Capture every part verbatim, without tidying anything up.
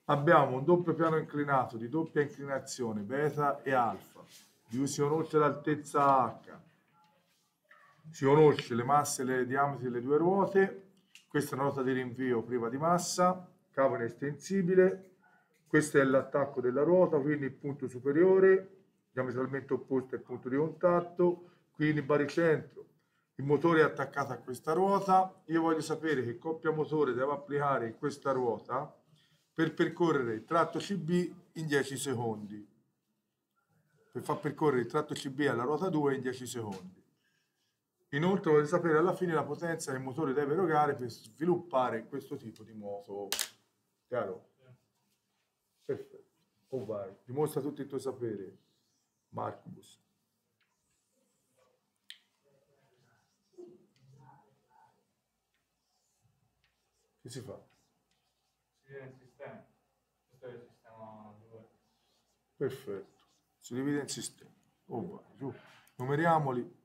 Abbiamo un doppio piano inclinato di doppia inclinazione beta e alfa, di cui si conosce l'altezza H, si conosce le masse e i diametri delle due ruote. Questa è una ruota di rinvio priva di massa, cavo inestensibile. Questo è l'attacco della ruota, quindi il punto superiore, diametralmente opposto al punto di contatto, quindi baricentro. Il motore è attaccato a questa ruota. Io voglio sapere che coppia motore devo applicare in questa ruota per percorrere il tratto C B in dieci secondi. Per far percorrere il tratto C B alla ruota due in dieci secondi. Inoltre voglio sapere alla fine la potenza che il motore deve erogare per sviluppare questo tipo di moto. Chiaro? Perfetto. Oh vai, dimostra tutto il tuo sapere, Marcus. Che si fa? Si divide in sistemi. Questo è il sistema due. Perfetto. Si divide in sistemi. Oh vai, giù. Numeriamoli.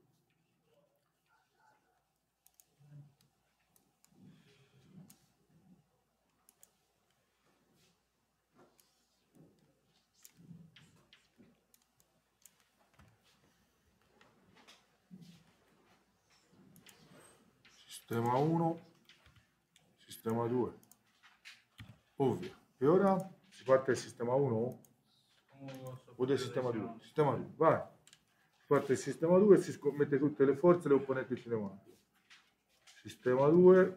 Sistema uno, sistema due. Ovvio. E ora si parte dal sistema uno o del sistema due? Sistema due, vai. Si parte dal sistema due e si scommette tutte le forze e le opponenti cinematiche. Sistema due.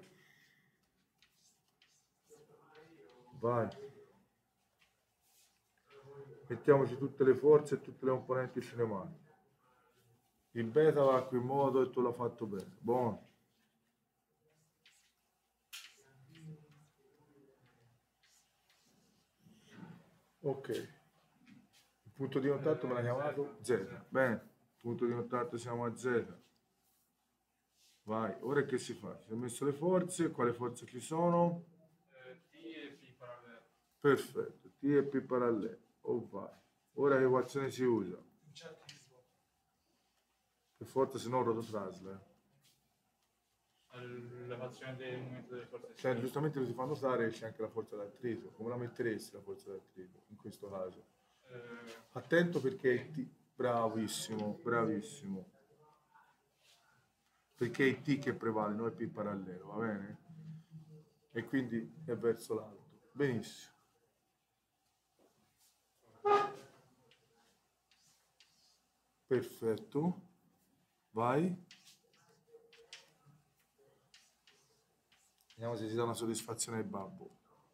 Vai. Mettiamoci tutte le forze e tutte le componenti cinematiche. Il beta va a quel modo e tu l'hai fatto bene. Buono. Ok. Il punto di contatto me l'ha chiamato Z. Bene. Punto di contatto siamo a Z. Vai. Ora che si fa? Si sono messo le forze. Quali forze ci sono? Eh, T e P parallelo. Perfetto. T e P parallelo. Oh vai. Ora che equazione si usa? Per forza se no rototrasle. L'elevazione del momento delle forze. Cioè, giustamente lo si fanno usare c'è anche la forza d'attrito. Come la metteresti la forza d'attrito in questo caso? Eh, Attento perché è T. Bravissimo, bravissimo. Perché è il T che prevale, non è P parallelo, va bene? E quindi è verso l'alto. Benissimo. Perfetto. Vai. Vediamo se si dà una soddisfazione ai babbo.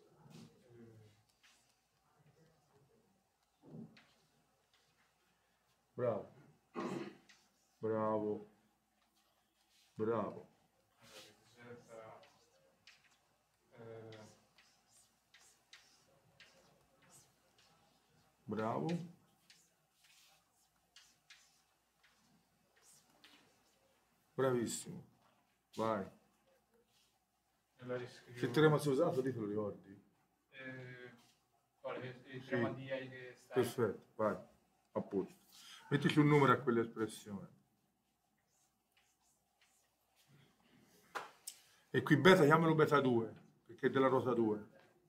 Bravo. Bravo. Bravo. eh, Bravo. Bravissimo. Vai. la riscrivo. Che teorema si è usato lì te lo ricordi? Eh, quale? Il Sì. teorema di I che sta. Perfetto, vai. A posto. Mettici un numero a quell'espressione. E qui beta, chiamalo beta due, perché è della ruota due.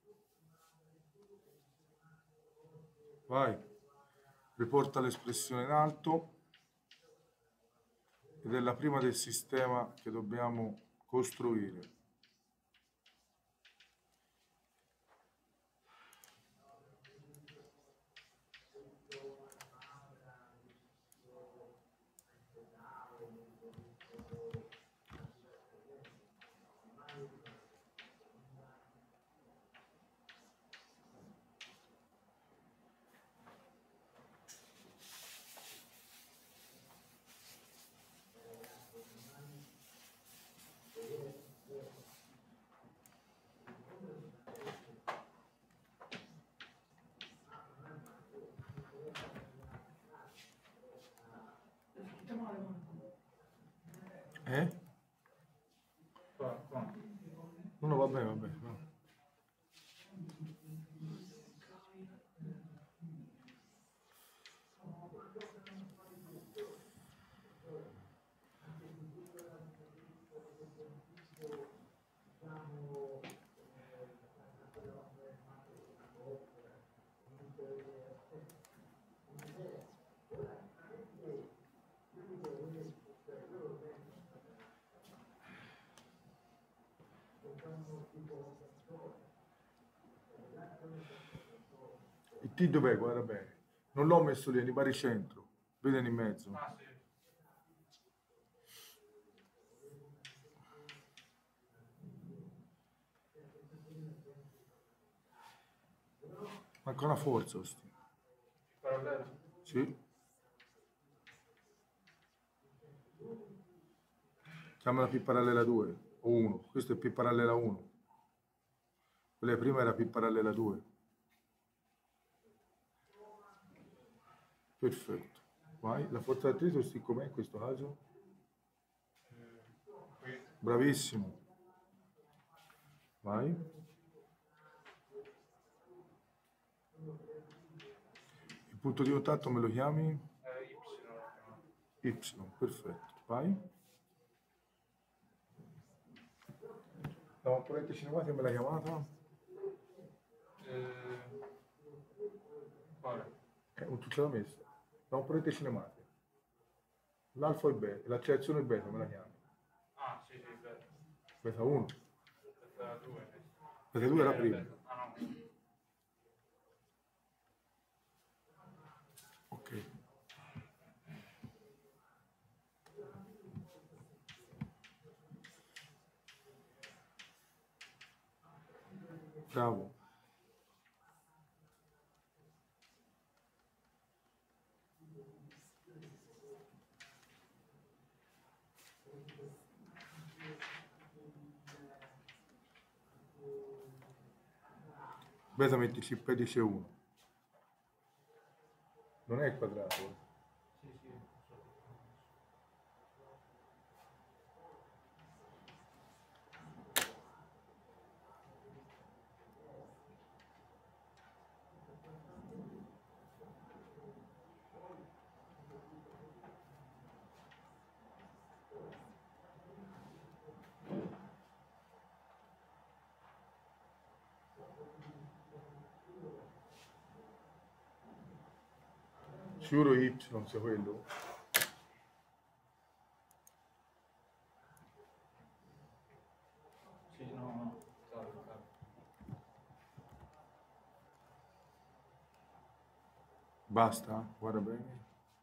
Vai. Riporta l'espressione in alto. Ed è la prima del sistema che dobbiamo costruire. Il T dov'è? Guarda bene. Non l'ho messo lì, è in baricentro. Vedi in mezzo. Ah, sì. Manca una forza, osti. Parallelo. Sì. Chiamala P parallela due o uno. Questo è P parallela uno. Quella prima era P parallela due. Perfetto. Vai. La forza d'attrito sti com'è in questo caso? Qui. Bravissimo. Vai. Il punto di contatto me lo chiami? Eh, Y. Y, perfetto. Vai. La componente cinematografica me l'hai chiamata? Eh, quale? Eh, non tu ce l'ha messa. La componente cinematica. L'alfa e beta, l'accelerazione beta me la chiami. Ah, sì, sì, beta. Beta uno. Beta due. Beta due era Eh, prima. beta. Ah, no. Ok. Bravo. Beta mettici il pedice uno. Non è il quadrato. Sì, sì. Sicuro Y sia quello? Sì, no, no. Salve, salve. Basta? Guarda bene.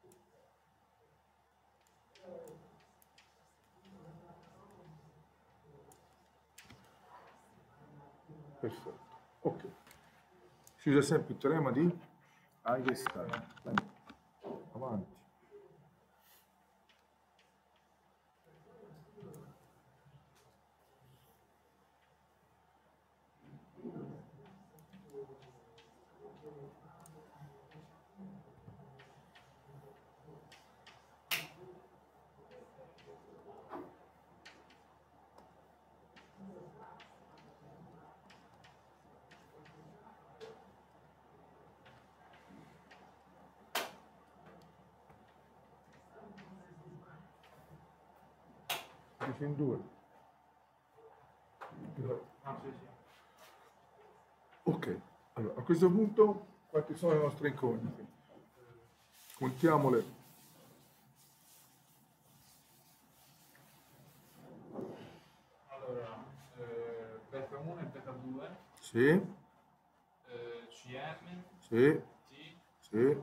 Perfetto. Ok. Si usa sempre il teorema di Einstein. Dai. Avanti. Dice in due. Ah, sì, sì. Ok, allora a questo punto quante sono le nostre incognite? Contiamole. Allora, eh, beta uno e beta due, Sì, eh, C M, sì, T sì. e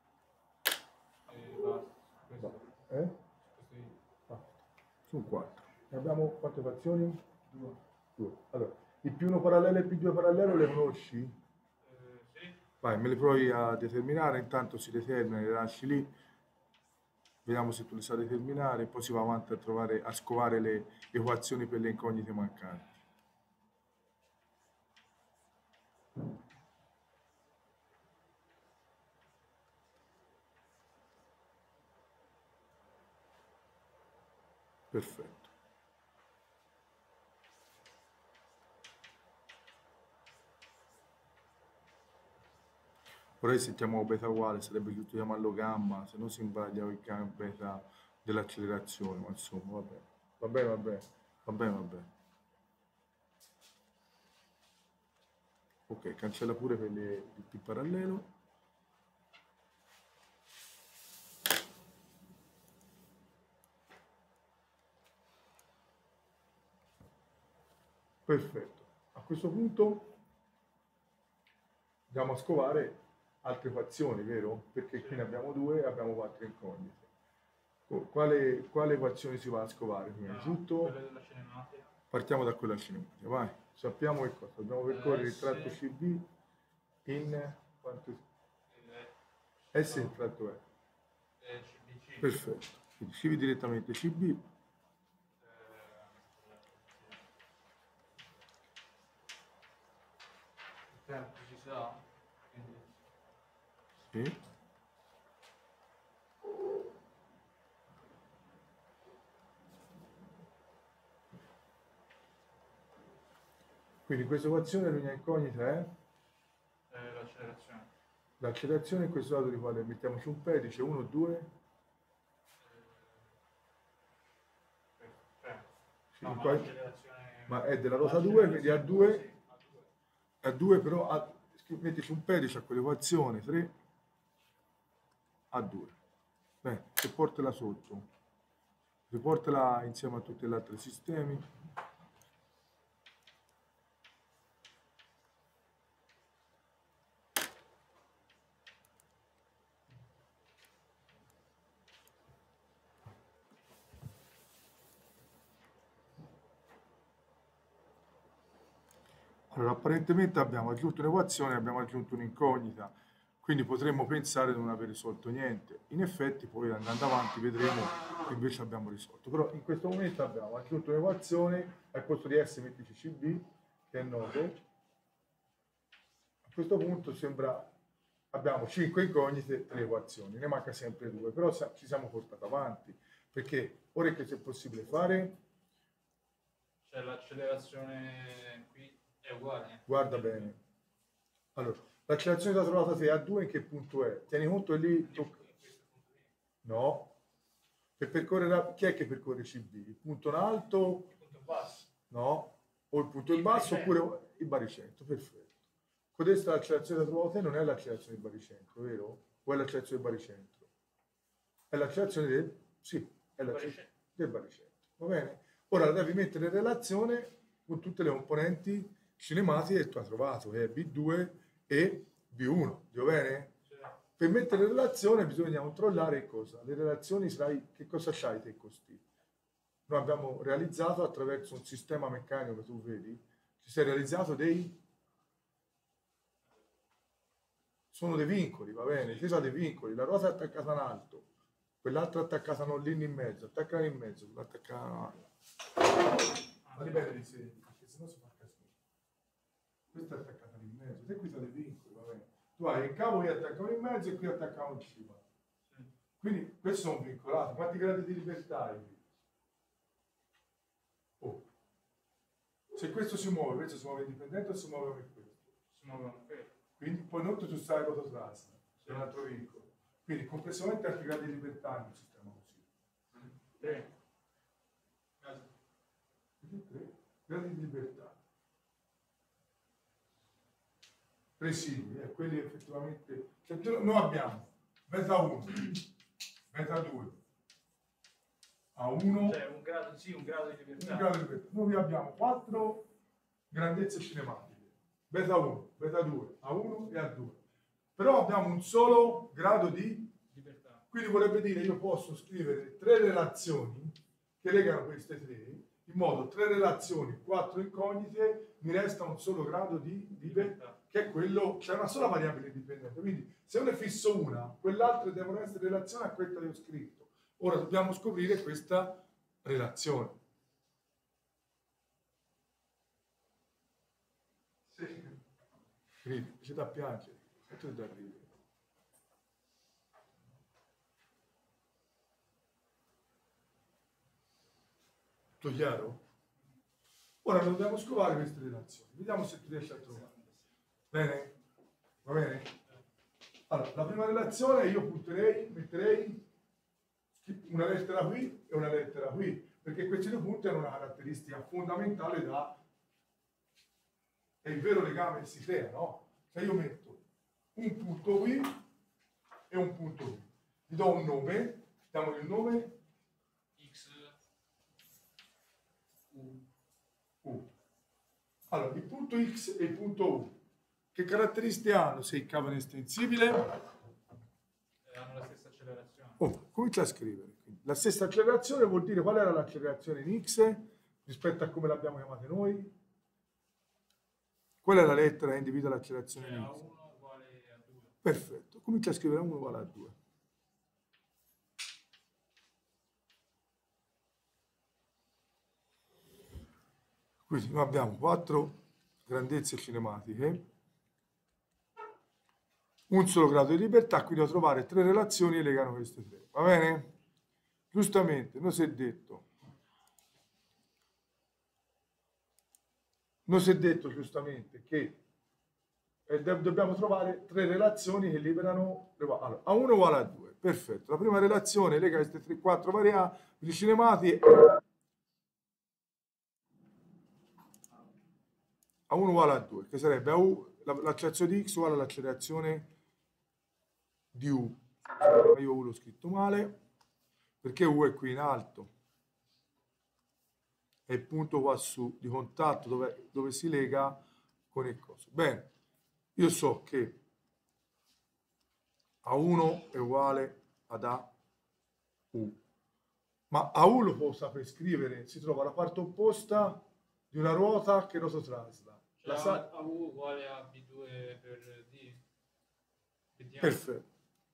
basta. Questo, Eh? questo è Ah, sono quattro. Ne abbiamo quante frazioni? due. Due. Allora, il P uno parallelo e il P due parallelo le conosci? Eh, sì. Vai, me le provi a determinare, intanto si determina, le lasci lì, vediamo se tu le sai determinare, poi si va avanti a trovare, a scovare le equazioni per le incognite mancanti. Perfetto. Ora se chiamiamo beta uguale sarebbe giusto chiamarlo gamma, se no si sbaglia il gamma beta dell'accelerazione, ma insomma, vabbè. Va bene, va bene, va bene, va bene. Ok, cancella pure per le, il P parallelo. Perfetto. A questo punto andiamo a scovare altre equazioni, vero? Perché qui ne abbiamo due e abbiamo quattro incognite. Co- Quale, quale equazione si va a scovare prima di tutto? Quella della cinematica. Partiamo da quella cinematica, vai. Sappiamo che cosa? Dobbiamo percorrere il tratto C B in quanto? S il tratto è. Eh, C B C. Perfetto. Quindi scrivi direttamente C B. Il tempo ci sa, quindi Sì. Quindi questa equazione l'unica incognita è eh, l'accelerazione. l'accelerazione in questo dato di quale mettiamoci un pedice, uno, due, Eh, tre. sì, No, ma qua- l'accelerazione... ma è della rota due, quindi a due, Sì, a due. a due però a, mettici un pedice a quell'equazione, tre, a due. Beh, riportala sotto, riportala insieme a tutti gli altri sistemi. Allora, apparentemente abbiamo aggiunto un'equazione, abbiamo aggiunto un'incognita, quindi potremmo pensare di non aver risolto niente. In effetti, poi andando avanti vedremo che invece abbiamo risolto. Però in questo momento abbiamo aggiunto un'equazione, al posto di S mettici C B, che è noto. A questo punto sembra, abbiamo cinque incognite e tre equazioni, ne manca sempre due, però ci siamo portati avanti, perché ora che c'è possibile fare, Cioè l'accelerazione qui è uguale. guarda bene. Allora, l'accelerazione da trovata te a due in che punto è? Tieni conto che lì In tocca. questo punto qui. No. Per percorrere, chi è che percorre C B? Il punto in alto? Il punto basso. No. O il punto in Il basso baricentro. oppure il baricentro, perfetto. Questa l'accelerazione da trovata non è l'accelerazione del baricentro, vero? O è l'accelerazione del baricentro? È l'accelerazione del, sì, è l'accelerazione del baricentro. Va bene? Ora la devi mettere in relazione con tutte le componenti cinematiche che tu hai trovato, che è B due e B uno, va bene? Sì. Per mettere in relazione bisogna controllare cosa? Le relazioni, sai, che cosa c'hai te costi? Noi abbiamo realizzato attraverso un sistema meccanico che tu vedi, ci si è realizzato dei... sono dei vincoli, va bene? Ci sono dei vincoli, la ruota è attaccata in alto, quell'altra è attaccata non lì in mezzo, attaccata in mezzo, attaccata... Ma ripeto di sé, perché sennò si fa casino. Questa è attaccata in mezzo, e qui sono dei vincoli, va bene? Tu hai il cavo che attaccano in mezzo e qui attaccano in cima. Sì. Quindi questi sono vincolati. Quanti gradi di libertà hai qui? Oh. Se questo si muove, questo si muove indipendente o si muove come questo? Si muovono qui. Quindi poi non tu stai rototrasa, Sì. c'è un altro vincolo. Quindi complessivamente altri gradi di libertà in un sistema così. Tre. Tre gradi di libertà. Residui, eh, quelli effettivamente... Cioè, noi abbiamo beta uno, beta due, A uno, Cioè un grado, sì, un grado di libertà. un grado di libertà. Noi abbiamo quattro grandezze cinematiche, beta uno, beta due, A uno e A due. Però abbiamo un solo grado di libertà. Quindi vorrebbe dire io posso scrivere tre relazioni che legano queste tre, in modo tre relazioni, quattro incognite, mi resta un solo grado di libertà, che è quello, c'è una sola variabile indipendente. Quindi se uno è fisso una, quell'altra devono essere relazione a quella che ho scritto. Ora dobbiamo scoprire questa relazione. Sì. Quindi c'è da piangere, e tu da ridere. Tutto chiaro? Ora dobbiamo scovare queste relazioni. Vediamo se tu riesci a trovare. Bene? Va bene? Allora, la prima relazione io punterei, metterei una lettera qui e una lettera qui, perché questi due punti hanno una caratteristica fondamentale da... è il vero legame che si crea, no? Cioè io metto un punto qui e un punto qui. Gli do un nome, diamogli il nome X U. U. Allora, il punto X e il punto U Che caratteristiche hanno se il cavo è estensibile? Eh, hanno la stessa accelerazione. Oh, comincia a scrivere. Quindi, la stessa accelerazione vuol dire qual era l'accelerazione in x rispetto a come l'abbiamo chiamata noi? Qual è la lettera che individua l'accelerazione Cioè, in A x? uno uguale a due. Perfetto, comincia a scrivere uno uguale a due. Quindi noi abbiamo quattro grandezze cinematiche, un solo grado di libertà, quindi devo trovare tre relazioni che legano queste tre. Va bene? Giustamente, non si è detto, non si è detto giustamente che eh, do- dobbiamo trovare tre relazioni che liberano le va- allora, A uno uguale a due. Perfetto. La prima relazione lega queste tre, quattro variabili cinematiche. A uno uguale a due, che sarebbe A U, la- l'accelerazione di x uguale all'accelerazione di U. Io U l'ho scritto male, perché U è qui in alto. È il punto qua su di contatto dove, dove si lega con il coso. Bene, io so che A uno è uguale ad A U, ma A U lo può saper scrivere, si trova alla parte opposta di una ruota che rototrasla. Cioè, La sa- A U uguale a B due per D. Vediamo. Perfetto.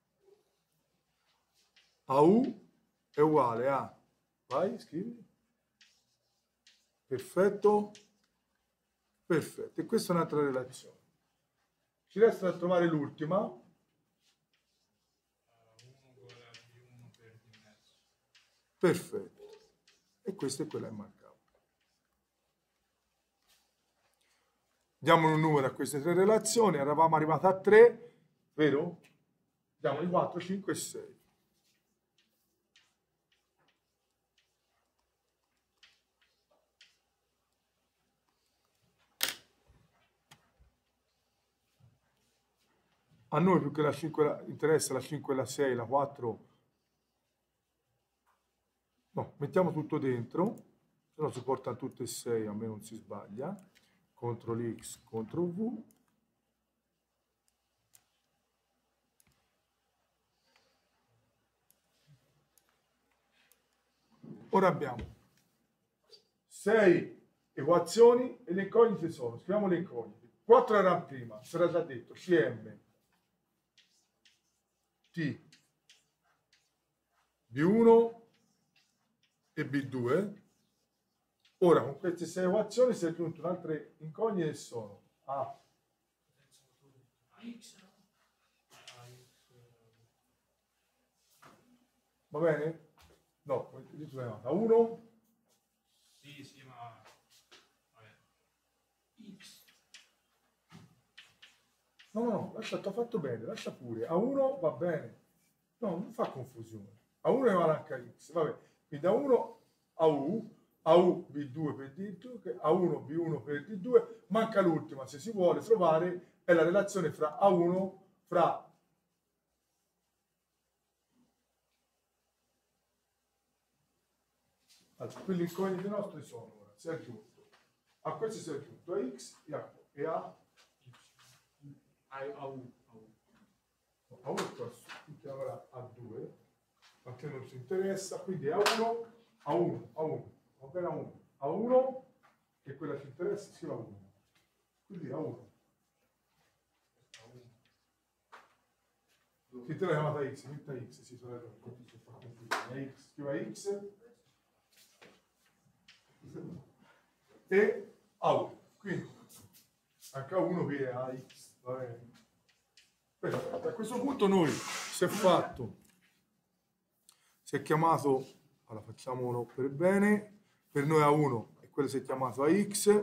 A U è uguale a... Vai, scrivi. Perfetto. Perfetto. E questa è un'altra relazione. Ci resta da trovare l'ultima. A uno uguale a B uno per D mezzo. Perfetto. E questa è quella immancabile. Diamo un numero a queste tre relazioni. Eravamo arrivati a tre, vero? Diamoli quattro, cinque e sei. A noi più che la cinque la- interessa la cinque e la sei, la quattro. No, mettiamo tutto dentro, se no si portano tutte e sei, a me non si sbaglia. CTRL X, CTRL V. Ora abbiamo sei equazioni e le incognite sono, scriviamo le incognite. quattro erano prima, si era già detto, C M, T, B uno e B due. Ora con queste sei equazioni si è aggiunto altre incognite che sono A, A X. A X. va bene? No, A uno, Sì, sì, ma... Vabbè. X. no, no, no, lascia, ti ho fatto bene, lascia pure. A uno va bene. No, non fa confusione. A uno è uguale a H X, vabbè. Quindi A uno A U, A U B due per D due, A uno B uno per D due, manca l'ultima, se si vuole trovare, è la relazione fra A uno, fra allora, quelli incogniti nostri sono ora, si è aggiunto. A questo si è aggiunto A X e A, e A, A, A U. A U. A uno qua su, tutti ora A due, a te non ci interessa, quindi A uno, A uno, A uno, va bene A uno, A uno, che quella ci interessa, si va A uno. Quindi A uno. Che te l'hai chiamata X, metta X, si sono ragione, X, scriva X e A uno. Quindi anche A uno che è A X, va bene. Perfetto. A questo punto noi si è fatto, si è chiamato, allora facciamolo per bene, per noi A uno e quello si è chiamato A X,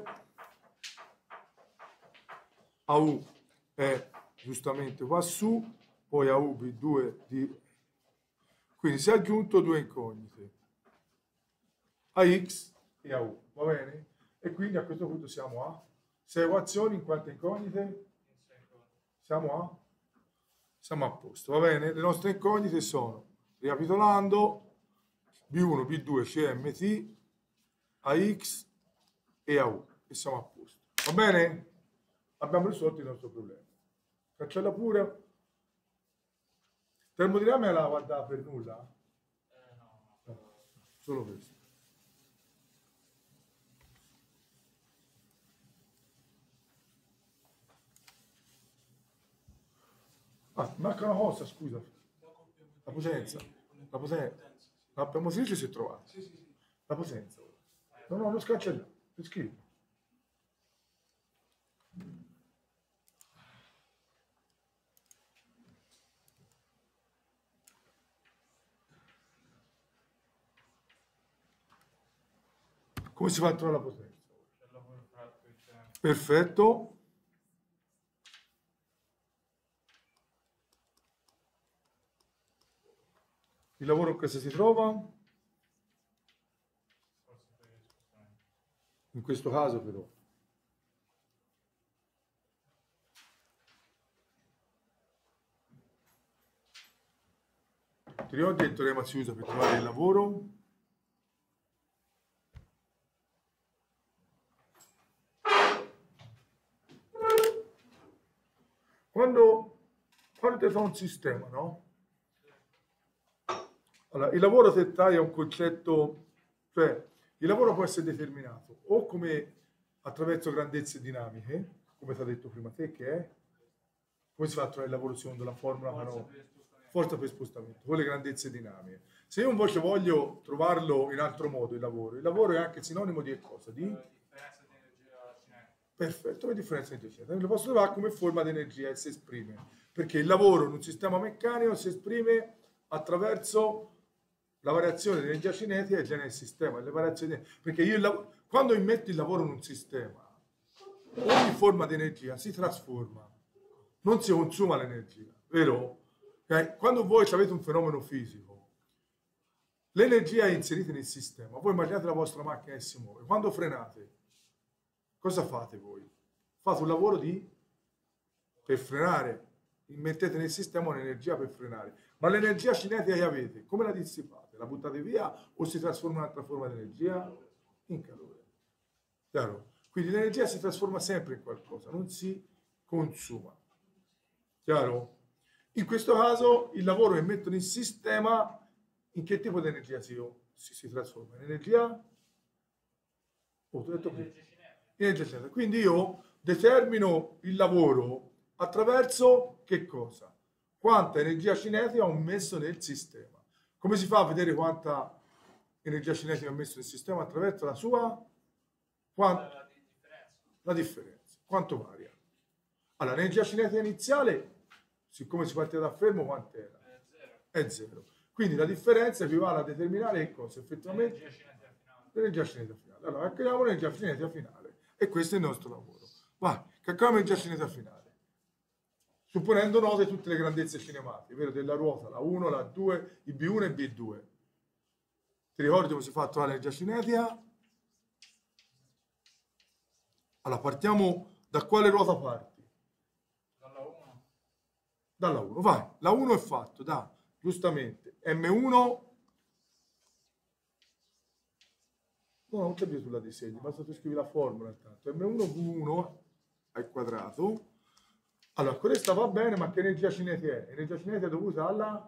A U è giustamente qua su, poi A U B due di... Quindi si è aggiunto due incognite, A X e A U, va bene? E quindi a questo punto siamo a sei equazioni in quante incognite? Siamo a? Siamo a posto, va bene? Le nostre incognite sono, ricapitolando, B uno, B due, C M T, A X e A U, e siamo a posto. Va bene? abbiamo risolto il nostro problema. Cancella pure. Termodinamica la guarda per nulla? Eh, no, no. No, solo questo. Ah, manca una cosa, scusa. La potenza. La potenza. L'abbiamo scritto si è trovata. La potenza. No, no, non scancelliamo. Lo scrivi. Come si fa a trovare la potenza? C'è il lavoro fatto insieme. Perfetto. Il lavoro che si trova? Forse per gli spostamenti. In questo caso però. Ti ricordi il teorema si usa per trovare il lavoro? Quando, quando ti fa un sistema, no? Allora, il lavoro settario è un concetto, cioè il lavoro può essere determinato o come attraverso grandezze dinamiche, come ti ha detto prima te, che è, come si fa a trovare il lavoro secondo la formula Forza Pareto? per gli spostamenti. Forza per spostamento, con le grandezze dinamiche. Se io invece voglio trovarlo in altro modo, il lavoro, il lavoro è anche sinonimo di che cosa? Di? Eh, differenza di energia cinetica. Perfetto, che differenza di energia? Lo posso trovare come forma di energia e si esprime, perché il lavoro in un sistema meccanico si esprime attraverso la variazione di energia cinetica che genera il sistema, le variazioni, perché io il lav- quando immetto il lavoro in un sistema, ogni forma di energia si trasforma, non si consuma l'energia, vero? Ok? Quando voi avete un fenomeno fisico, l'energia è inserita nel sistema, voi immaginate la vostra macchina che si muove, quando frenate, cosa fate voi? Fate un lavoro di per frenare, immettete nel sistema un'energia per frenare, ma l'energia cinetica che avete, come la dissipate? La buttate via o si trasforma in un'altra forma di energia? In calore. Chiaro? Quindi l'energia si trasforma sempre in qualcosa, non si consuma. Chiaro? In questo caso il lavoro che metto nel sistema, in che tipo di energia si, si, si trasforma? In energia? Oh, ti ho detto prima. Energia cinetica. In energia cinetica. Quindi io determino il lavoro attraverso che cosa? Quanta energia cinetica ho messo nel sistema. Come si fa a vedere quanta energia cinetica ho messo nel sistema? Attraverso la sua quant- La di- differenza. la differenza. Quanto varia? Allora, l'energia cinetica iniziale, siccome si parte da fermo, quant'era? Eh, zero. È zero. Quindi la differenza equivale a determinare che cosa? Effettivamente Energia cinetica finale. l'energia cinetica finale. Allora, calcoliamo l'energia cinetica finale e questo è il nostro lavoro. Vai, calcoliamo l'energia cinetica finale. Supponendo note tutte le grandezze cinematiche, vero? Della ruota, la uno, la due, il B uno e il B due. Ti ricordi come si fa a trovare l'energia cinetica? Allora, partiamo da quale ruota parti? Dalla uno. Dalla uno, vai. La uno è fatto da, giustamente, M uno. No, non c'è più sulla disegno, basta tu scrivi la formula intanto. M uno V uno al quadrato. Allora, questa va bene, ma che energia cinetica è? Energia cinetica dovuta alla...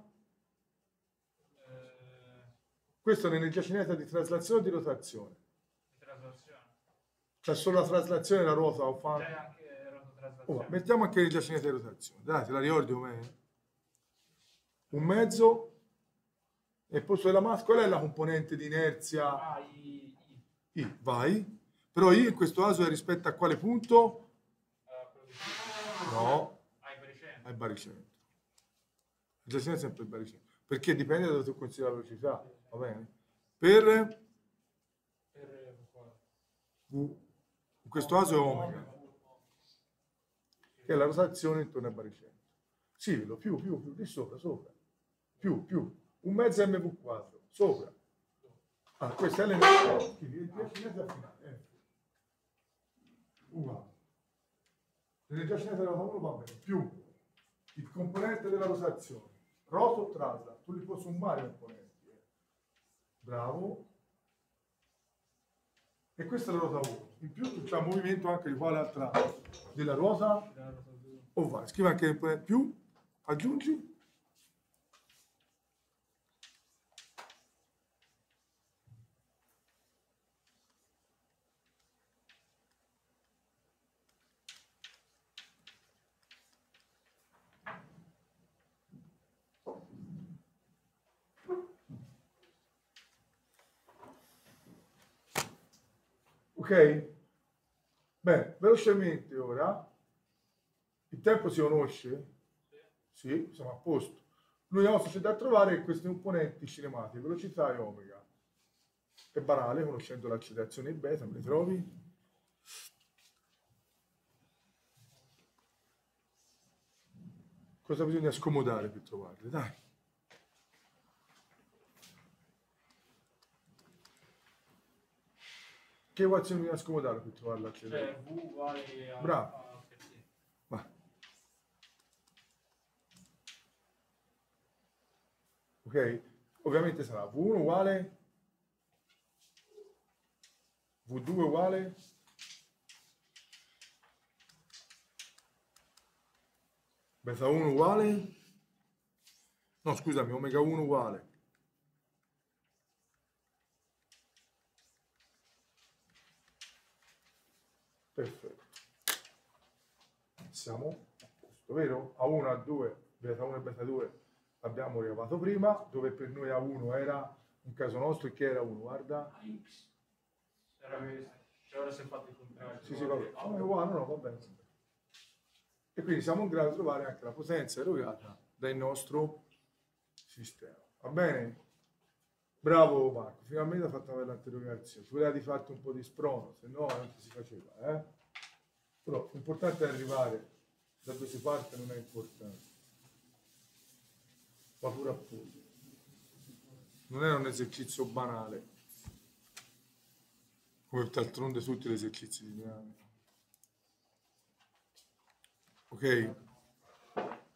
Eh, Questa è un'energia cinetica di traslazione o di rotazione? di traslazione. C'è solo la traslazione della ruota o fa... C'è anche Oh, rototraslazione. mettiamo anche l'energia cinetica di rotazione. Dai, te la ricordi com'è? Un mezzo e posto della massa. Qual è la componente di inerzia? Ah, i, i. I, vai. Però I in questo caso è rispetto a quale punto? eh, quello di No, Ah, i baricentri. al baricentro. L'energia cinetica è sempre il baricentro. Perché dipende da dove tu consideri la velocità, va bene? Per Per qua. V, in questo caso è omega, che è la rotazione intorno al baricentro. Sì, lo più, più, più, di sopra, sopra. Più, più. Un mezzo M V quattro, sopra. Ah, questa è l'energia cinetica finale. Eh. Uguale. L'energia cinetica della uno va bene. Più il componente della rotazione. Rota o trasla. Tu li puoi sommare i componenti. Eh. Bravo. E questa è la ruota uno. In più c'è un movimento anche di quale altra della ruota ovale. Scrivi anche più, aggiungi. Ok? Bene, velocemente ora, il tempo si conosce? Sì, siamo a posto. L'unica cosa che c'è da trovare è queste componenti cinematiche, velocità e omega. È banale, conoscendo l'accelerazione beta, me le trovi? Cosa bisogna scomodare per trovarle? Dai. Che equazione bisogna scomodare per trovare l'accelerazione? Cioè, V uguale a... Bravo. a F T. Vai. Ok? Ovviamente sarà V uno uguale, V due uguale, beta uno uguale, no scusami, omega uno uguale. Perfetto. Siamo a posto, vero? A uno, a due, beta uno e beta due abbiamo rilevato prima, dove per noi A uno era un caso nostro e che era uno, guarda. Era questo. Cioè, ora si è fatto il contrario. Sì, sì, vabbè. Ah, è uguale, no, va bene. E quindi siamo in grado di trovare anche la potenza erogata dal nostro sistema. Va bene? Bravo Marco, finalmente ha fatto una bella interrogazione. Ci voleva di farti un po' di sprono, se no non si faceva, eh? Però l'importante è arrivare, da dove si parte non è importante. Ma pure appunto. Non è un esercizio banale, come d'altronde tutti gli esercizi di dinamica. Ok?